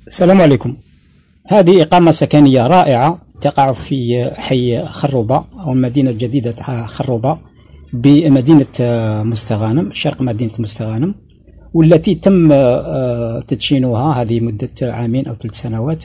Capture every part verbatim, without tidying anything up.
السلام عليكم. هذه إقامة سكنية رائعة تقع في حي خروبة أو المدينة الجديدة خروبة بمدينة مستغانم، شرق مدينة مستغانم، والتي تم تدشينها هذه مدة عامين أو ثلاث سنوات.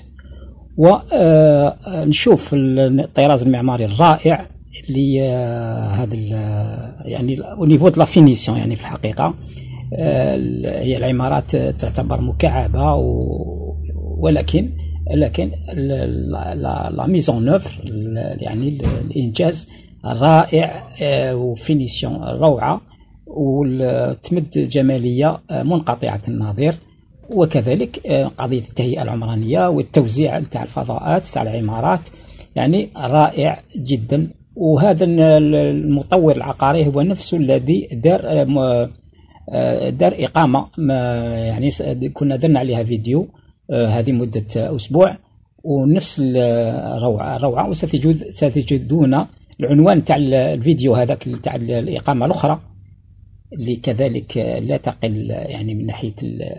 ونشوف الطراز المعماري الرائع لهذا يعني ونيفو دو لا فينيسيون. يعني في الحقيقة هي العمارات تعتبر مكعبة، ولكن لكن لا ميزون اوفر يعني الانجاز رائع وفينيسيون روعه، وتمد جماليه منقطعه النظير، وكذلك قضيه التهيئه العمرانيه والتوزيع تاع الفضاءات تاع العمارات يعني رائع جدا. وهذا المطور العقاري هو نفسه الذي دار دار اقامه يعني كنا درنا عليها فيديو هذه مدة أسبوع، ونفس الروعة روعة. وستجدون العنوان تاع الفيديو هذاك تاع الإقامة الأخرى اللي كذلك لا تقل يعني من ناحية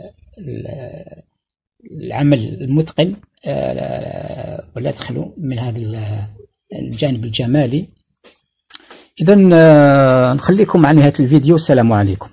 العمل المتقن ولا تخلو من هذا الجانب الجمالي. إذن نخليكم مع نهاية الفيديو. السلام عليكم.